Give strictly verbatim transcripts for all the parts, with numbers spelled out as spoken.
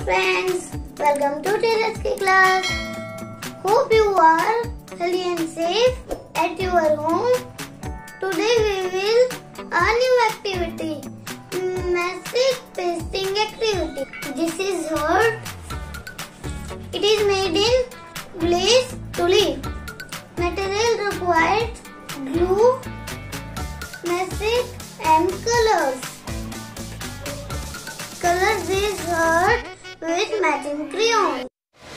friends, welcome to Tejas ki class. Hope you are healthy and safe at your home. Today we will a new activity, Matchstick pasting activity. This is hard. It is made in glaze tulip. Material required: glue, matchstick and colors. Color this heart with matching crayon.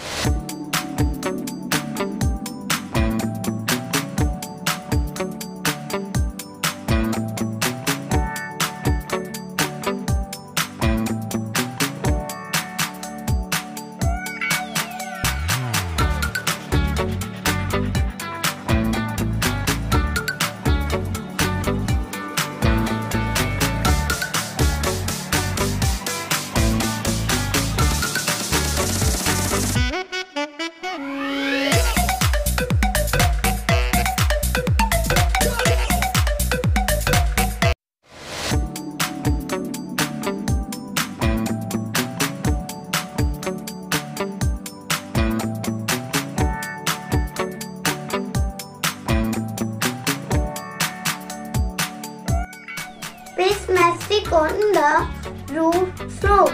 Paste matchstick on the root strokes.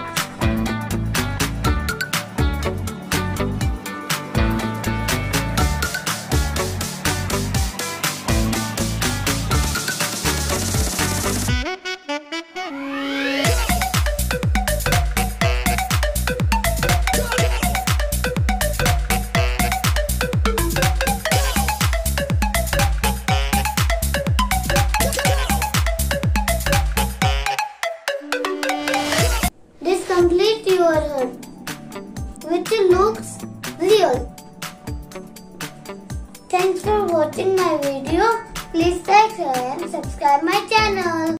Complete your heart, which looks real. Thanks for watching my video. Please like, share and subscribe my channel.